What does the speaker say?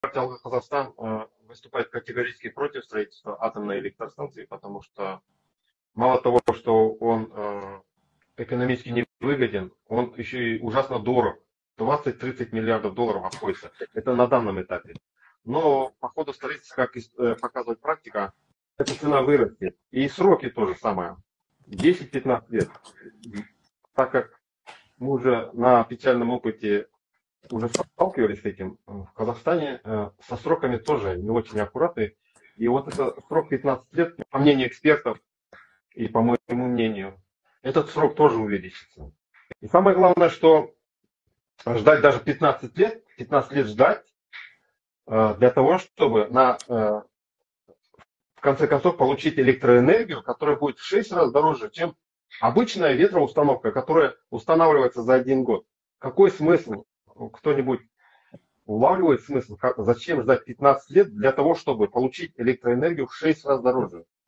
партия «Алга Казахстан» выступает категорически против строительства атомной электростанции, потому что мало того, что он экономически не выгоден, он еще и ужасно дорог. 20-30 миллиардов долларов обходится. Это на данном этапе. Но по ходу строительства, как показывает практика, эта цена вырастет. И сроки тоже самое. 10-15 лет. Так как мы уже на печальном опыте уже сталкивались с этим, в Казахстане со сроками тоже не очень аккуратны. И вот это срок 15 лет, по мнению экспертов и по моему мнению, этот срок тоже увеличится. И самое главное, что ждать даже 15 лет ждать для того, чтобы в конце концов получить электроэнергию, которая будет в 6 раз дороже, чем обычная ветроустановка, которая устанавливается за 1 год. Какой смысл? Кто-нибудь улавливает смысл? Зачем ждать 15 лет для того, чтобы получить электроэнергию в 6 раз дороже?